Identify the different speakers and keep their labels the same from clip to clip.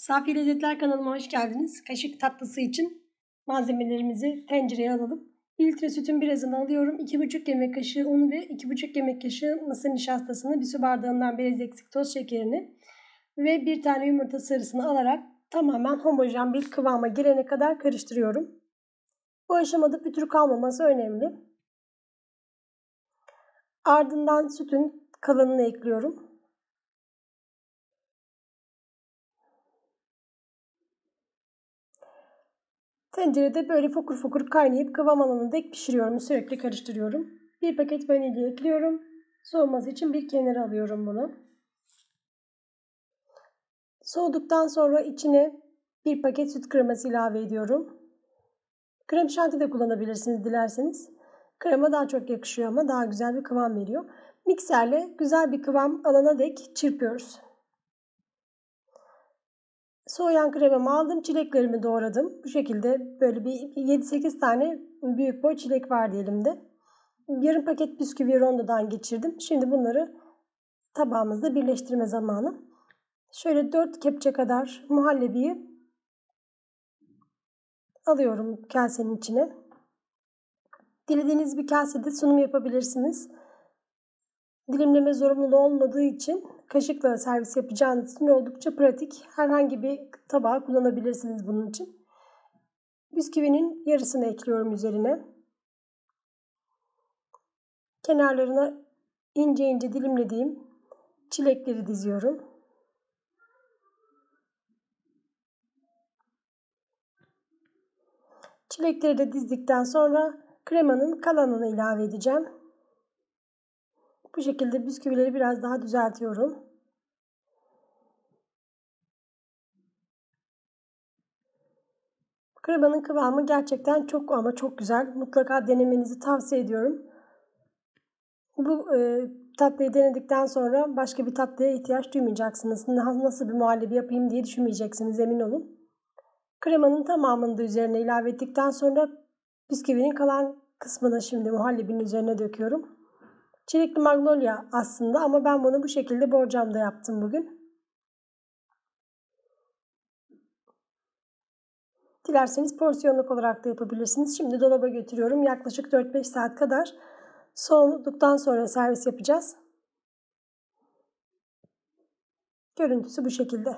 Speaker 1: Safi Lezzetler kanalıma hoş geldiniz. Kaşık tatlısı için malzemelerimizi tencereye alalım. 1 litre sütün birazını alıyorum. 2,5 yemek kaşığı un ve 2,5 yemek kaşığı mısır nişastasını, bir su bardağından biraz eksik toz şekerini ve bir tane yumurta sarısını alarak tamamen homojen bir kıvama gelene kadar karıştırıyorum. Bu aşamada pütür kalmaması önemli. Ardından sütün kalanını ekliyorum. Tencerede böyle fokur fokur kaynayıp kıvam alana dek pişiriyorum. Sürekli karıştırıyorum. Bir paket vanilya ekliyorum. Soğuması için bir kenara alıyorum bunu. Soğuduktan sonra içine bir paket süt kreması ilave ediyorum. Krem şanti de kullanabilirsiniz dilerseniz. Krema daha çok yakışıyor ama daha güzel bir kıvam veriyor. Mikserle güzel bir kıvam alana dek çırpıyoruz. Soğuyan kremamı aldım. Çileklerimi doğradım. Bu şekilde böyle bir 7-8 tane büyük boy çilek vardı elimde. Yarım paket bisküvi rondodan geçirdim. Şimdi bunları tabağımızda birleştirme zamanı. Şöyle 4 kepçe kadar muhallebiyi alıyorum kasenin içine. Dilediğiniz bir kasede sunum yapabilirsiniz. Dilimleme zorunluluğu olmadığı için kaşıkla servis yapacağınız için oldukça pratik. Herhangi bir tabağı kullanabilirsiniz bunun için. Bisküvinin yarısını ekliyorum üzerine. Kenarlarına ince ince dilimlediğim çilekleri diziyorum. Çilekleri de dizdikten sonra kremanın kalanını ilave edeceğim. Bu şekilde bisküvileri biraz daha düzeltiyorum. Kremanın kıvamı gerçekten çok ama çok güzel. Mutlaka denemenizi tavsiye ediyorum. Bu tatlıyı denedikten sonra başka bir tatlıya ihtiyaç duymayacaksınız. Nasıl bir muhallebi yapayım diye düşünmeyeceksiniz, emin olun. Kremanın tamamını da üzerine ilave ettikten sonra bisküvinin kalan kısmını şimdi muhallebinin üzerine döküyorum. Çilekli magnolia aslında ama ben bunu bu şekilde borcamda yaptım bugün. Dilerseniz porsiyonluk olarak da yapabilirsiniz. Şimdi dolaba götürüyorum. Yaklaşık 4-5 saat kadar soğuduktan sonra servis yapacağız. Görüntüsü bu şekilde.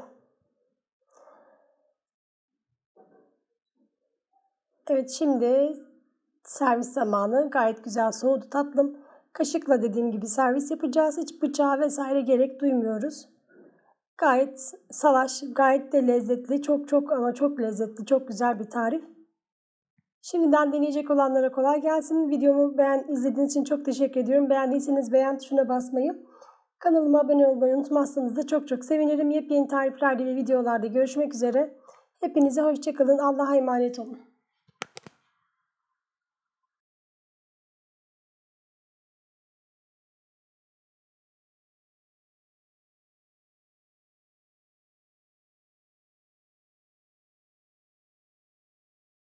Speaker 1: Evet, şimdi servis zamanı. Gayet güzel soğudu tatlım. Kaşıkla dediğim gibi servis yapacağız. Hiç bıçağa vesaire gerek duymuyoruz. Gayet salaş, gayet de lezzetli. Çok ama çok lezzetli, çok güzel bir tarif. Şimdiden deneyecek olanlara kolay gelsin. Videomu izlediğiniz için çok teşekkür ediyorum. Beğendiyseniz beğen tuşuna basmayı, kanalıma abone olmayı unutmazsanız da çok sevinirim. Yepyeni tariflerde ve videolarda görüşmek üzere. Hepinize hoşça kalın. Allah'a emanet olun.